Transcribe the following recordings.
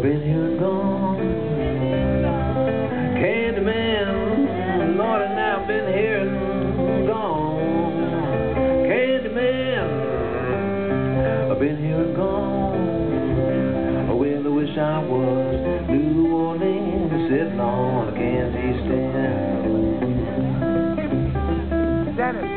been here and gone. Candyman, Lord, and I've been here and gone. Candyman, I've been here and gone. Well, I wish I was New Orleans, sitting on a Kansas stand. Dennis.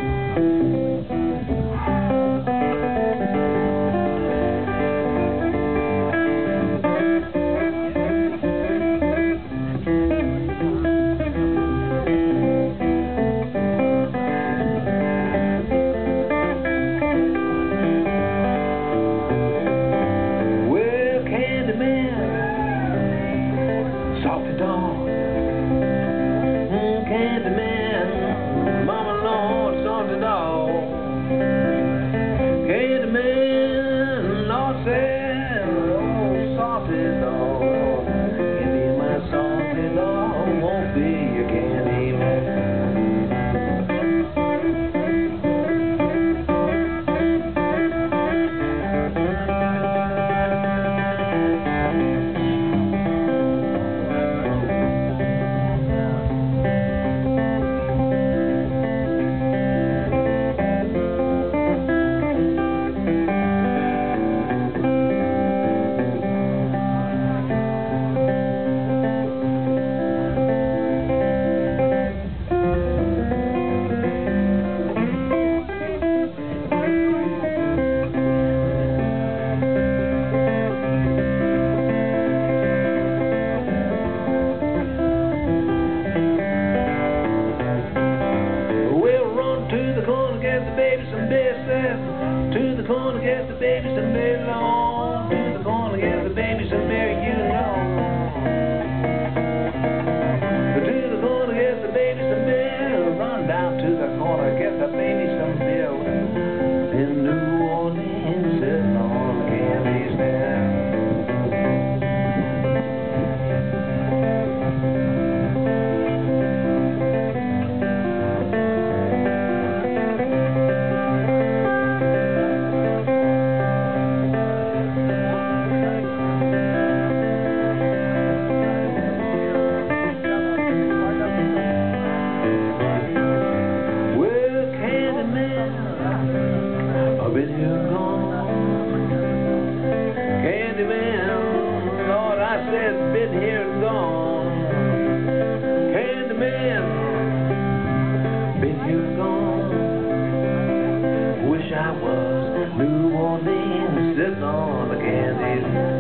Salty dog, Candyman, Mama Lord, salty dog, Candyman, Lord said, oh, salty dog, give me my salty dog, won't be your candy man. Get the baby some biscuits. To the corner, get the baby some beer long. To the corner, get the baby some beer, you know. To the corner, get the baby some beer. Run down to the corner, get the baby some beer. In New Orleans, sitting on the candy stand. I've been here and gone. Candyman, Lord, I said, been here and gone. Candyman, been here and gone. Wish I was New Orleans, sitting on the candy.